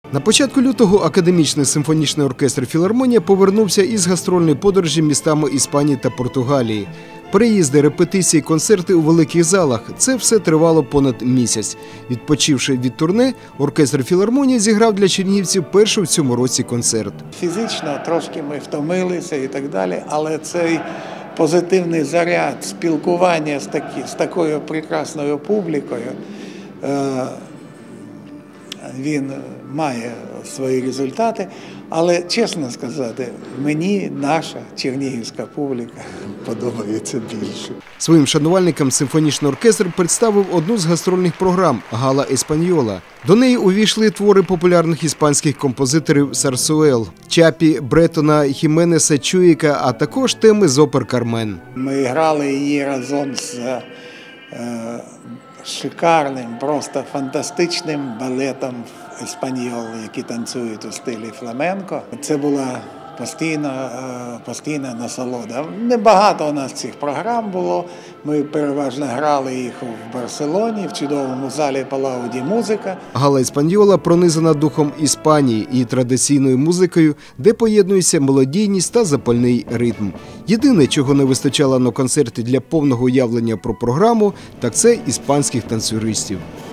На початку лютого академічний симфонічний оркестр «Філармонія» повернувся із гастрольної подорожі містами Іспанії та Португалії. Переїзди, репетиції, концерти у великих залах – це все тривало понад місяць. Відпочивши від турне, оркестр «Філармонія» зіграв для чернігівців перший в цьому році концерт. Фізично трошки ми втомилися і так далі, але цей позитивний заряд спілкування з такою прекрасною публікою, він має свої результати, але, чесно сказати, мені наша чернігівська публіка подобається більше. Своїм шанувальникам симфонічний оркестр представив одну з гастрольних програм «Гала Еспаньола». До неї увійшли твори популярних іспанських композиторів Сарсуел, Чапі, Бретона, Хіменеса, Чуїка, а також теми з опер «Кармен». Ми грали її разом з шикарним, просто фантастичним балетом «Еспаньол», які танцюють у стилі фламенко. Це була постійна насолода. Небагато у нас цих програм було. Ми переважно грали їх в Барселоні, в чудовому залі Палау ді Музика. «Гала Еспаньола» пронизана духом Іспанії і традиційною музикою, де поєднується мелодійність та запальний ритм. Єдине, чого не вистачало на концерті для повного уявлення про програму, так це іспанських танцюристів.